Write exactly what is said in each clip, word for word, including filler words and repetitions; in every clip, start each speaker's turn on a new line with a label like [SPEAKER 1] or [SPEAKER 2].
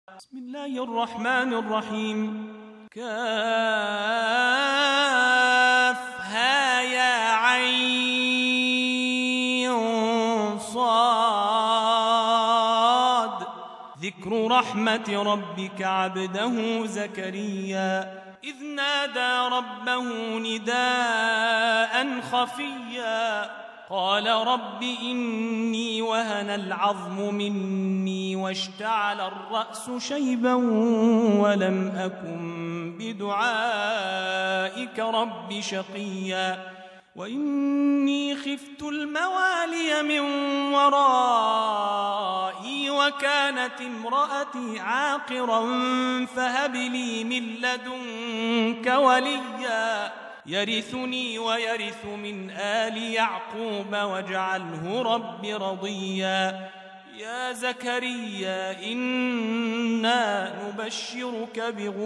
[SPEAKER 1] بسم الله الرحمن الرحيم. كافها يا عين صاد. ذكر رحمة ربك عبده زكريا إذ نادى ربه نداء خفيا قال رب إني وهن العظم مني واشتعل الرأس شيبا ولم أكن بدعائك رب شقيا وإني خفت الموالي من ورائي وكانت امرأتي عاقرا فهب لي من لدنك وليا يرثني ويرث من آل يعقوب واجعله رب رضيا يا زكريا إنا نبشرك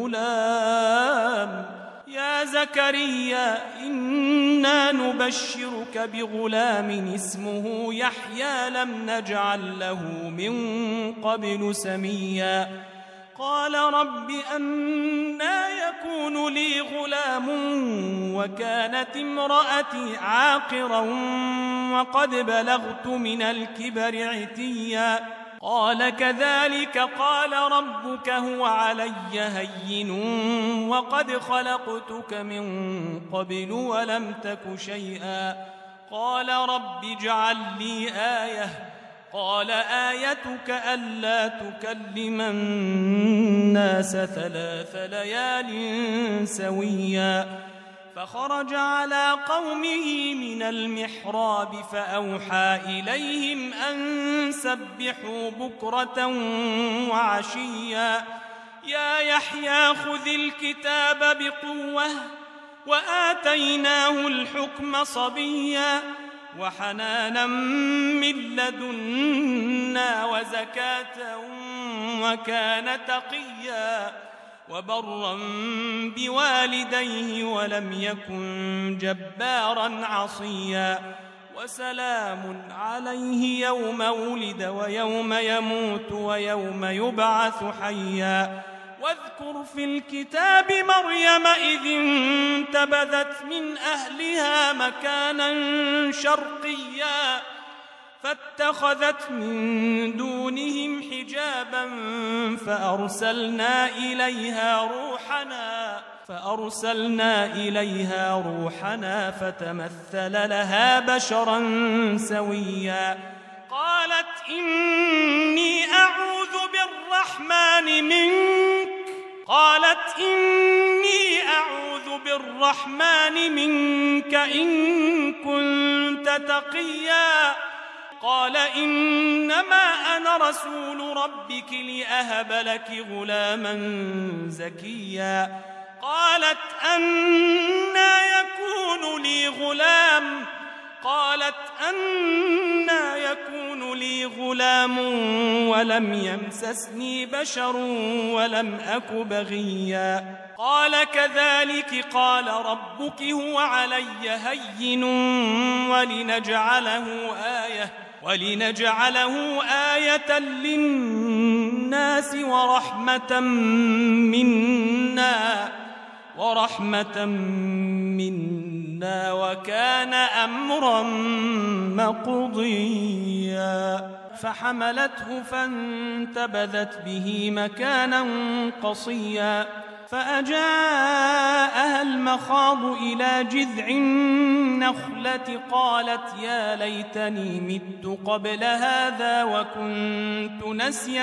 [SPEAKER 1] بغلام يا زكريا إنا نبشرك بغلام اسمه يحيى لم نجعل له من قبل سميا قال رب أنى يكون لي غلام وكانت امرأتي عاقرا وقد بلغت من الكبر عتيا قال كذلك قال ربك هو علي هين وقد خلقتك من قبل ولم تك شيئا قال رب اجعل لي آية قال آيتك ألا تكلم الناس ثلاث ليال سويا فخرج على قومه من المحراب فأوحى إليهم أن سبحوا بكرة وعشيا يا يحيى خذ الكتاب بقوة وآتيناه الحكم صبيا وحنانا من لدنا وزكاة وكان تقيا وبرا بوالديه ولم يكن جبارا عصيا وسلام عليه يوم ولد ويوم يموت ويوم يبعث حيا واذكر في الكتاب مريم إذ انتبذت من أهلها مكانا شرقيا فاتخذت من دونهم حجابا فأرسلنا إليها روحنا فأرسلنا إليها روحنا فتمثل لها بشرا سويا قالت إني أعوذ بالرحمن منك قالت إني أعوذ بالرحمن منك إن كنت تقيا قال إنما أنا رسول ربك لأهب لك غلاما زكيا قالت أنى يكون لي غلام قالت أنى يكون لي غلام ولم يمسسني بشر ولم أك بغيا قال كذلك قال ربك هو علي هين ولنجعله آية ولنجعله آية للناس ورحمة منا ورحمة منا وكان أمرا مقضيا فحملته فانتبذت به مكانا قصيا فأجاءها المخاض إلى جذع النخلة قالت يا ليتني مت قبل هذا وكنت نسيا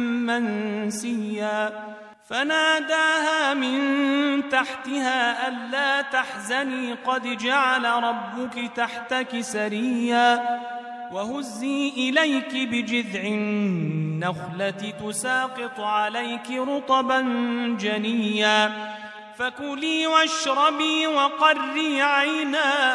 [SPEAKER 1] منسيا فناداها من تحتها ألا تحزني قد جعل ربك تحتك سريا وهزي إليك بجذع النخلة تساقط عليك رطبا جنيا فكلي واشربي وقري عينا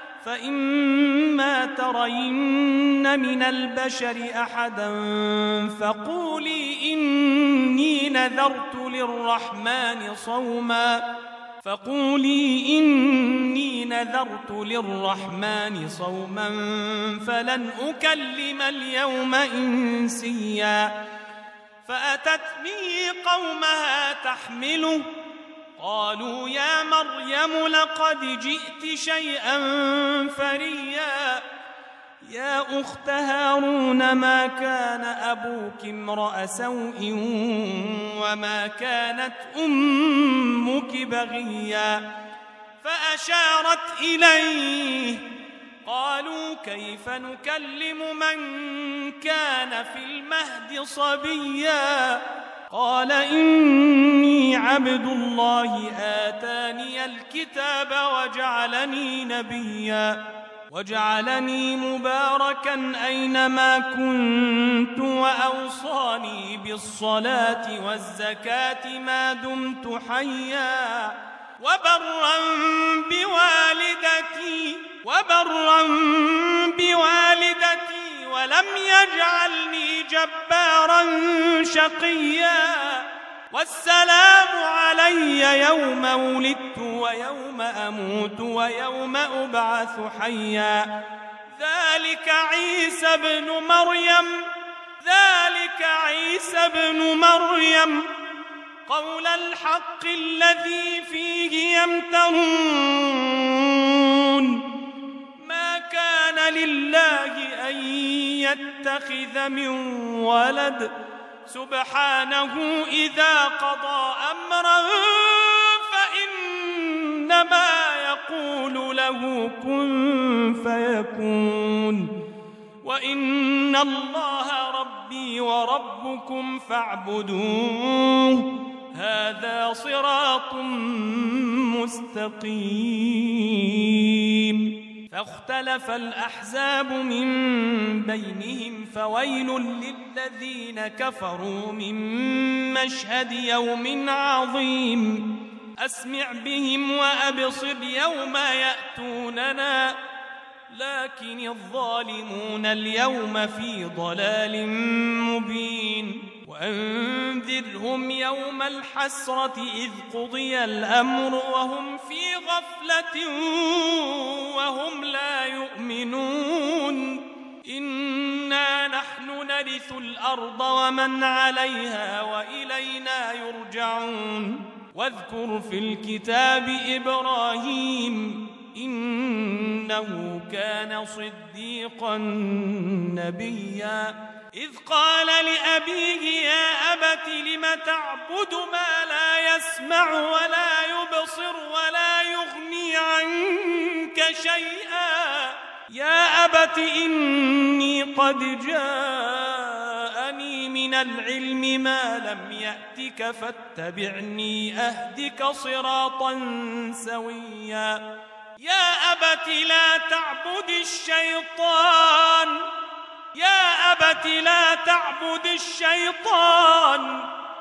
[SPEAKER 1] فإما ترين من البشر أحدا فقولي إني نذرت للرحمن صوما فقولي إني نذرت للرحمن صوما فلن أكلم اليوم إنسيا فأتت به قومها تحمله قالوا يا مريم لقد جئت شيئا فريا يا أخت هارون ما كان أبوك امرأ سوء وما كانت أمك بغيا فأشارت إليه قالوا كيف نكلم من كان في المهد صبيا قال إني عبد الله آتاني الكتاب وجعلني نبيا وجعلني مباركا أينما كنت وأوصاني بالصلاة والزكاة ما دمت حيا وبرا بوالدتي وبرا بوالدتي ولم يجعلني جبارا شقيا والسلام علي يوم ولدت ويوم أموت ويوم أبعث حيا ذلك عيسى ابن مريم ذلك عيسى ابن مريم قول الحق الذي فيه يمترون ما كان لله أن يتخذ من ولد سبحانه إذا قضى أمرا فإنما يقول له كن فيكون وإن الله ربي وربكم فاعبدوه هذا صراط مستقيم فاختلف الأحزاب من بينهم فويل للذين كفروا من مشهد يوم عظيم أسمع بهم وأبصر يوم يأتوننا لكن الظالمون اليوم في ضلال مبين وأنذرهم يوم الحسرة إذ قضي الأمر وهم في غفلة وهم لا يؤمنون إنا نحن نرث الأرض ومن عليها وإلينا يرجعون واذكر في الكتاب إبراهيم إنه كان صديقا نبيا إذ قال لأبيه يا أبت لم تعبد ما لا يسمع ولا يبصر ولا يغني عنك شيئا يا أبت إني قد جاءني من العلم ما لم يأتك فاتبعني أهدك صراطا سويا يا أبت لا تعبد الشيطان يا أبت لا تعبد الشيطان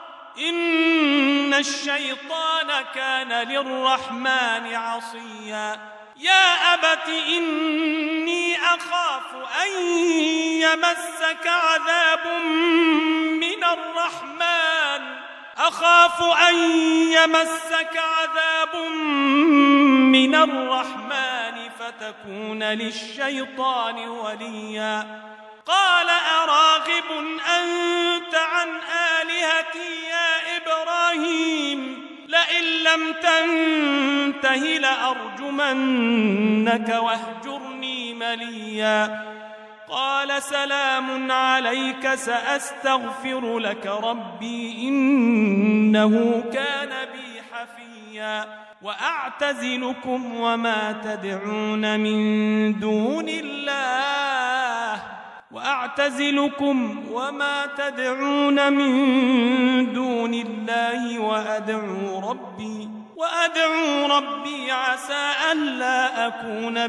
[SPEAKER 1] إن الشيطان كان للرحمن عصيا يا أبت إني أخاف أن يمسك عذاب من الرحمن أخاف أن يمسك عذاب من الرحمن فتكون للشيطان وليا قال أراغب أنت عن آلهتي يا إبراهيم لئن لم تنته لأرجمنك واهجرني مليا قال سلام عليك سأستغفر لك ربي إنه كان بي حفيا وأعتزلكم وما تدعون من دون الله وأعتزلكم وما تدعون من دون الله وأدعو ربي وأدعو ربي عسى ألا أكون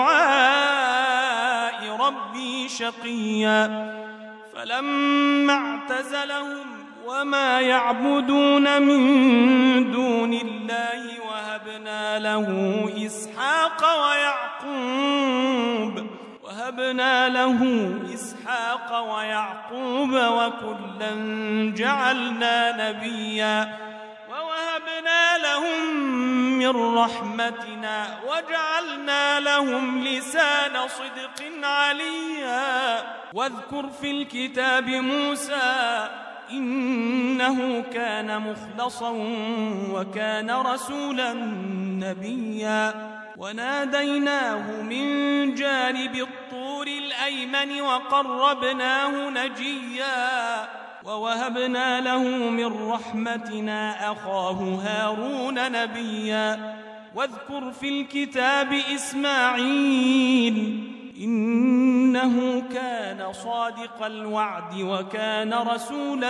[SPEAKER 1] بدعاء ربي شقيا فلما اعتزلهم وما يعبدون من دون الله وهبنا له إسحاق ويعقوب وهبنا له إسحاق ويعقوب وكلا جعلنا نبيا ووهبنا لهم من رحمتنا وجعلنا لهم لسان صدق عليا واذكر في الكتاب موسى إنه كان مخلصا وكان رسولا نبيا وناديناه من جانب الطور الأيمن وقربناه نجيا ووهبنا له من رحمتنا أخاه هارون نبيا واذكر في الكتاب إسماعيل إنه كان صادق الوعد وكان رسولا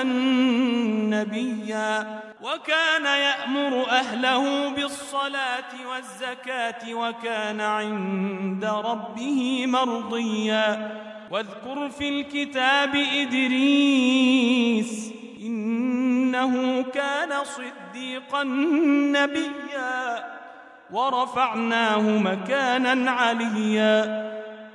[SPEAKER 1] نبيا وكان يأمر أهله بالصلاة والزكاة وكان عند ربه مرضيا واذكر في الكتاب إدريس إنه كان صديقا نبيا ورفعناه مكانا عليا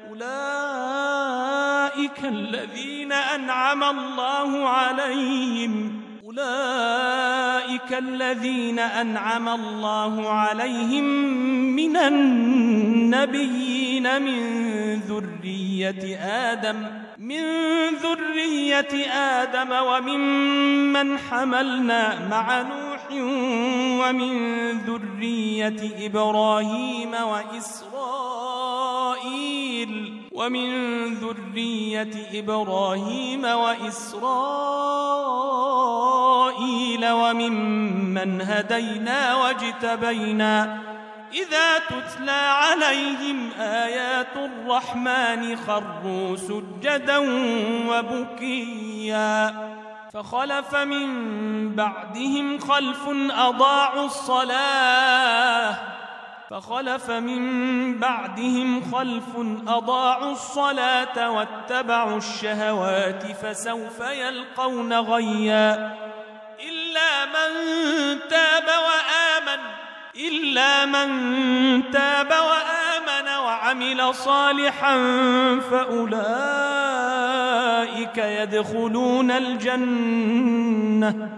[SPEAKER 1] أولئك الذين أنعم الله عليهم أولئك الذين أنعم الله عليهم من النبيين من ذرية آدم من ذرية آدم وممن حملنا مع نوح ومن ذرية إبراهيم وإسرائيل ومن ذرية إبراهيم وإسرائيل وممن هدينا واجتبينا إذا تتلى عليهم آيات الرحمن خروا سجدا وبكيا فخلف من بعدهم خلف أضاعوا الصلاة فخلف من بعدهم خلف أضاعوا الصلاة واتبعوا الشهوات فسوف يلقون غيا إلا من تاب وآمن إلا من تاب وآمن وعمل صالحا فأولئك يدخلون الجنة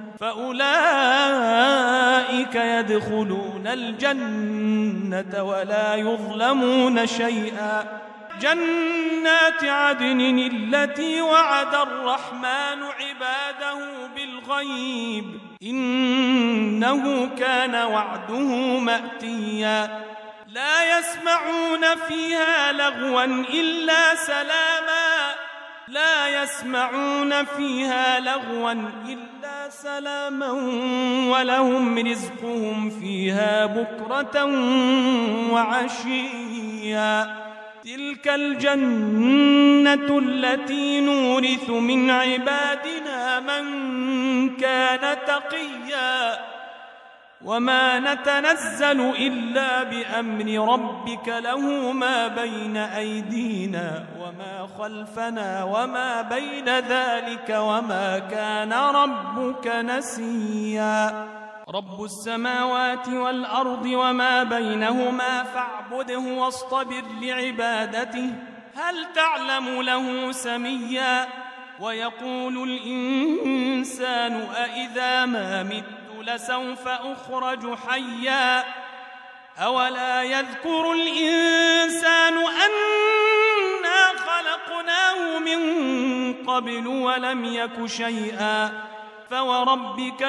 [SPEAKER 1] فأولئك يدخلون الجنة ولا يظلمون شيئا جنات عدن التي وعد الرحمن عباده بالغيب إنه كان وعده مأتيا لا يسمعون فيها لغوا إلا سلاما لا يسمعون فيها لغوا إلا سلاما ولهم رزقهم فيها بكرة وعشيا تلك الجنة التي نورث من عبادنا من كان تقيا وما نتنزل إلا بأمر ربك له ما بين أيدينا وما خلفنا وما بين ذلك وما كان ربك نسيا رب السماوات والأرض وما بينهما فاعبده واصطبر لعبادته هل تعلم له سميا ويقول الإنسان أإذا ما مت لسوف أخرج حيا أولا يذكر الإنسان أنا خلقناه من قبل ولم يك شيئا فوربك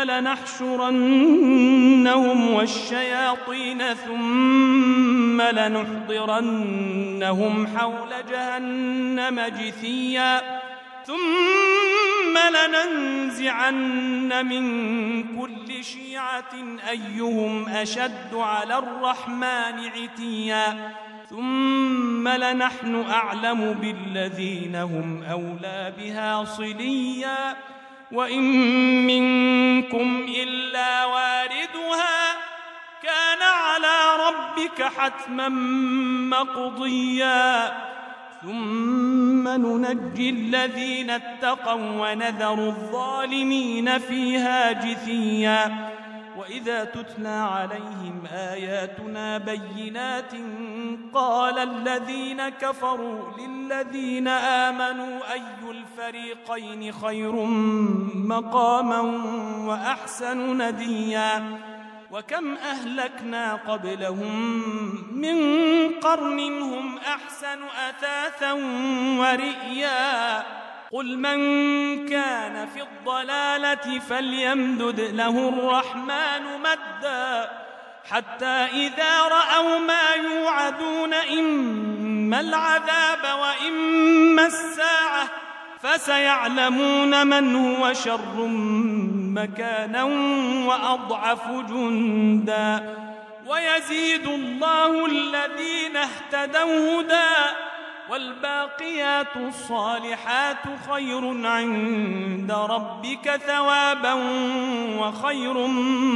[SPEAKER 1] لنحشرنهم والشياطين ثم لنحضرنهم حول جهنم جثيا ثم لننزعن من كل شيعة أيهم أشد على الرحمن عتيا ثم لنحن أعلم بالذين هم أولى بها صليا وإن منكم إلا واردها كان على ربك حتما مقضيا ثم ننجي الذين اتقوا ونذر الظالمين فيها جثيا وإذا تتلى عليهم آياتنا بينات قال الذين كفروا للذين آمنوا أي الفريقين خير مقاما وأحسن نديا وكم أهلكنا قبلهم من قرن هم أحسن أثاثا ورئيا قل من كان في الضلالة فليمدد له الرحمن مدا حتى إذا رأوا ما يوعدون إما العذاب وإما الساعة فسيعلمون من هو شر مكانا وأضعف جندا ويزيد الله الذين اهتدوا هدى والباقيات الصالحات خير عند ربك ثوابا وخير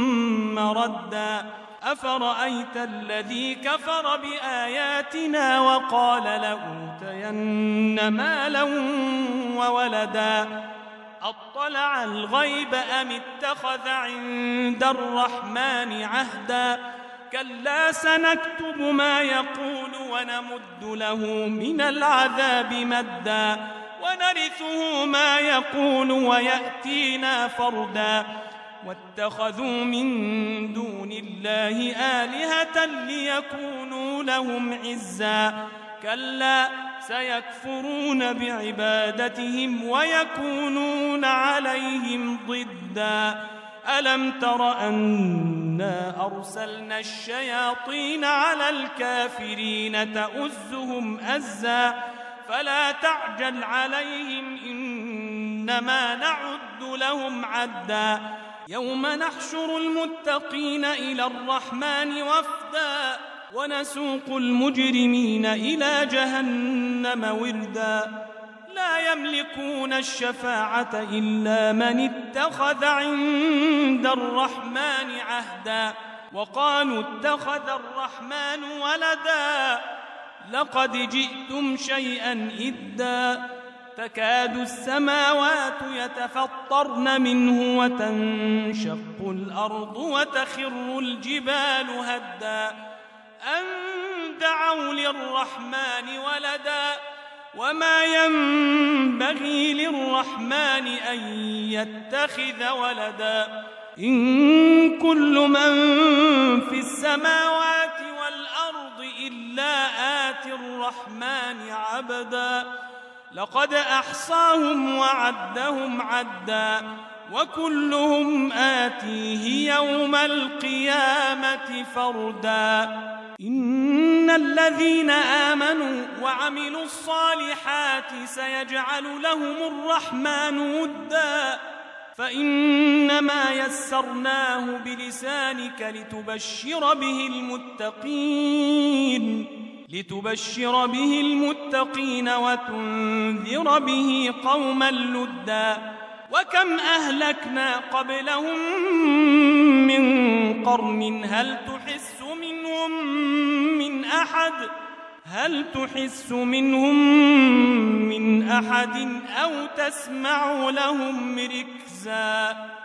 [SPEAKER 1] مردا أفرأيت الذي كفر بآياتنا وقال لأوتين مالا وولدا أطلع الغيب أم اتخذ عند الرحمن عهدا كلا سنكتب ما يقول ونمد له من العذاب مدا ونرثه ما يقول ويأتينا فردا واتخذوا من دون الله آلهة ليكونوا لهم عزا كلا سيكفرون بعبادتهم ويكونون عليهم ضدا ألم تر أنا أرسلنا الشياطين على الكافرين تؤزهم أزا فلا تعجل عليهم إنما نعد لهم عدا يوم نحشر المتقين إلى الرحمن وفدا ونسوق المجرمين إلى جهنم وردا لا يملكون الشفاعة إلا من اتخذ عند الرحمن عهدا وقالوا اتخذ الرحمن ولدا لقد جئتم شيئا إدا تكاد السماوات يتفطرن منه وتنشق الأرض وتخر الجبال هدا أن دعوا للرحمن ولدا وما ينبغي للرحمن أن يتخذ ولدا إن كل من في السماوات والأرض إلا آتي الرحمن عبدا لقد أحصاهم وعدهم عدا وكلهم آتيه يوم القيامة فردا إن الذين آمنوا وعملوا الصالحات سيجعل لهم الرحمن ودا فإنما يسرناه بلسانك لتبشر به المتقين لتبشر به المتقين وتنذر به قوما لدا وكم أهلكنا قبلهم من قرن هل تحس منهم من أحد هل تحس منهم من أحد أو تسمع لهم ركزا